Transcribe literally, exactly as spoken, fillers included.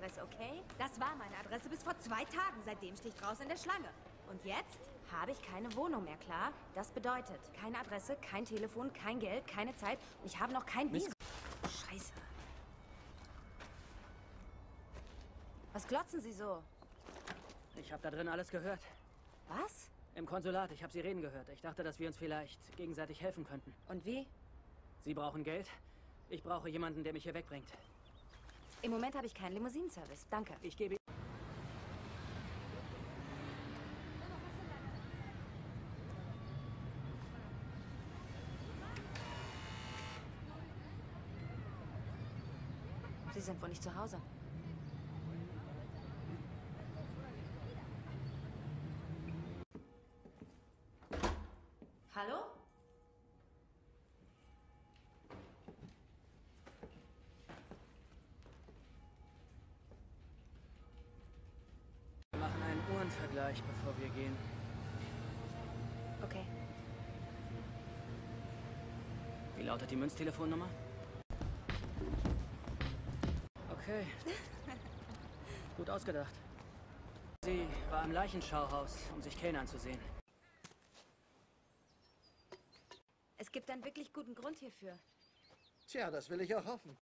Adresse, okay? Das war meine Adresse bis vor zwei Tagen. Seitdem stehe ich draußen in der Schlange. Und jetzt habe ich keine Wohnung mehr, klar? Das bedeutet, keine Adresse, kein Telefon, kein Geld, keine Zeit. Und ich habe noch kein Visum. Scheiße. Was glotzen Sie so? Ich habe da drin alles gehört. Was? Im Konsulat, ich habe Sie reden gehört. Ich dachte, dass wir uns vielleicht gegenseitig helfen könnten. Und wie? Sie brauchen Geld. Ich brauche jemanden, der mich hier wegbringt. Im Moment habe ich keinen Limousinenservice. Danke. Ich gebe... Sie sind wohl nicht zu Hause. Hallo? Wir machen einen Uhrenvergleich, bevor wir gehen. Okay. Wie lautet die Münztelefonnummer? Okay. Gut ausgedacht. Sie war im Leichenschauhaus, um sich Kane anzusehen. Es gibt einen wirklich guten Grund hierfür. Tja, das will ich auch hoffen.